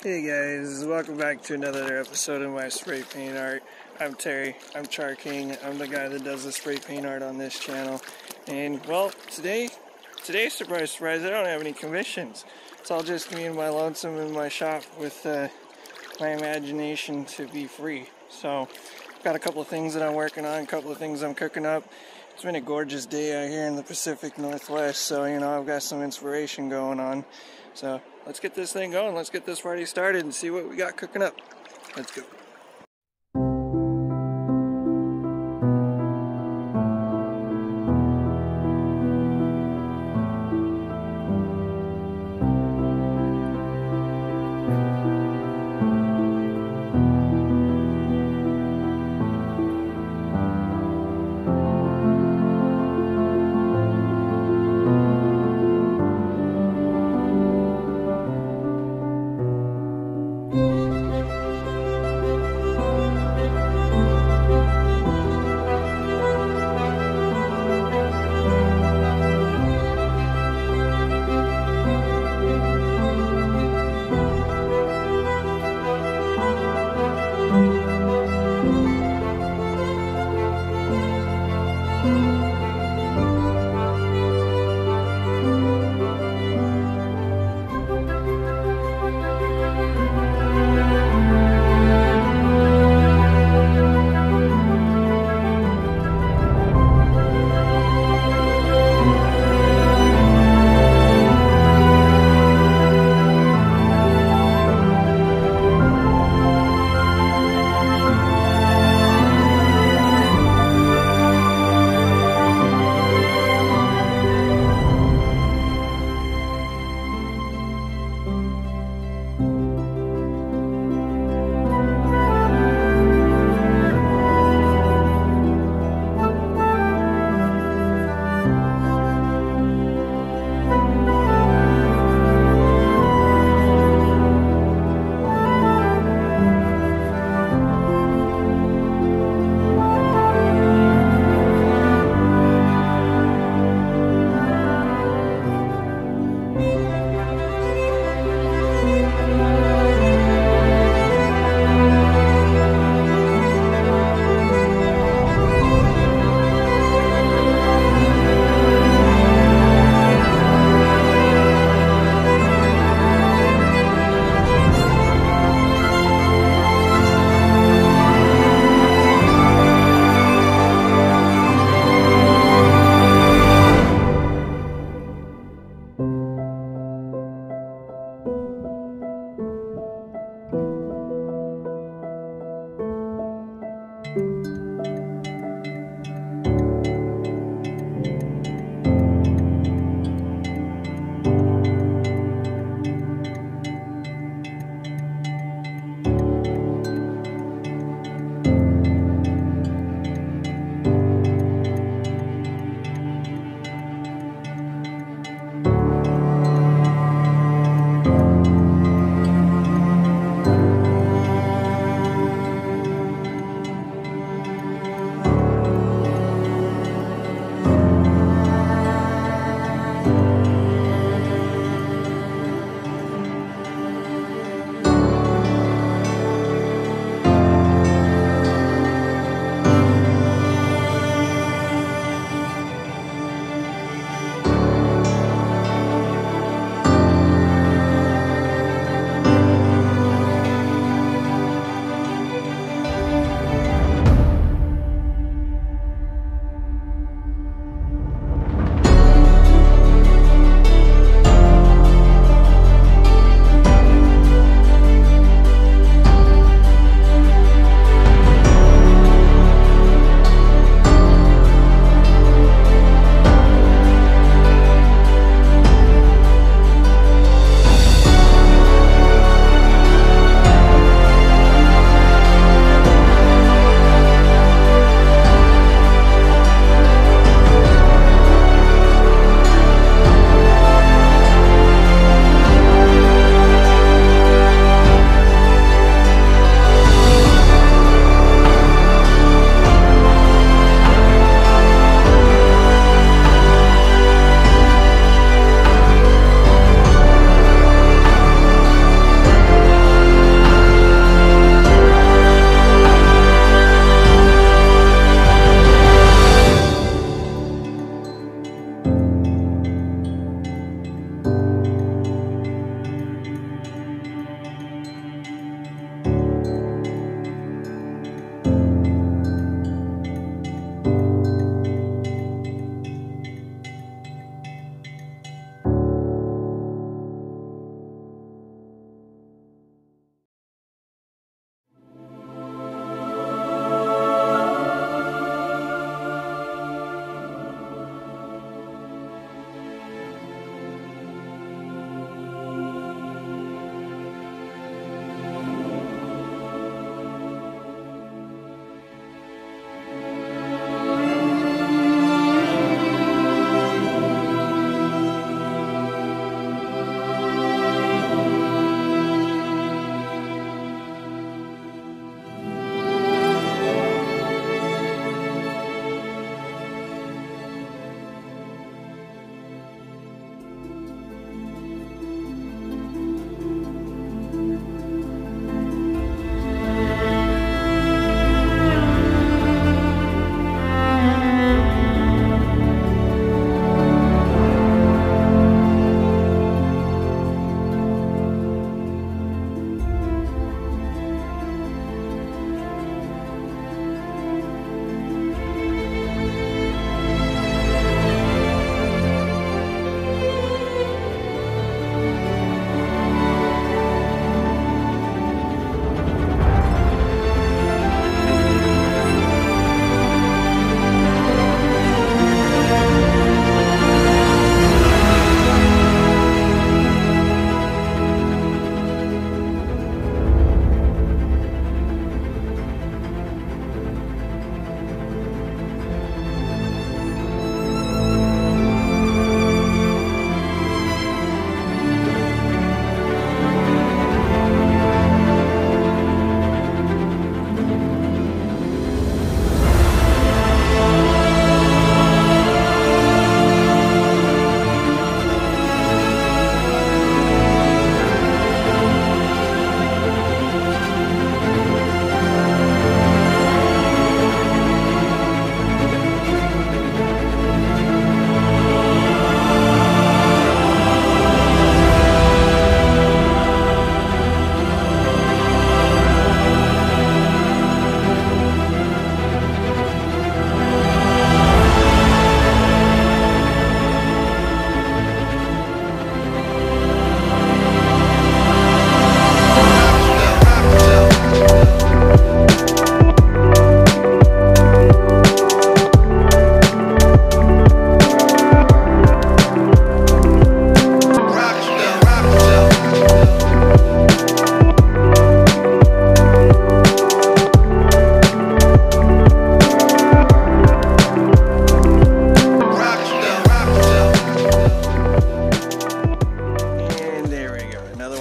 Hey guys, welcome back to another episode of my spray paint art. I'm Terry, I'm Char King, I'm the guy that does the spray paint art on this channel. And well, today, surprise, surprise, I don't have any commissions. It's all just me and my lonesome in my shop with my imagination to be free. So, got a couple of things that I'm working on, a couple of things I'm cooking up. It's been a gorgeous day out here in the Pacific Northwest, so you know, I've got some inspiration going on. So let's get this thing going, let's get this party started and see what we got cooking up. Let's go.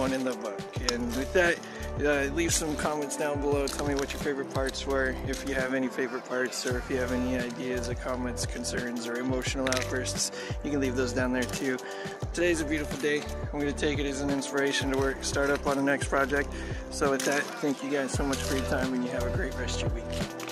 one in the book. And with that, leave some comments down below. Tell me what your favorite parts were, if you have any favorite parts, or if you have any ideas or comments, concerns, or emotional outbursts, you can leave those down there too. Today's a beautiful day. I'm going to take it as an inspiration to start up on the next project. So with that, thank you guys so much for your time, and you have a great rest of your week.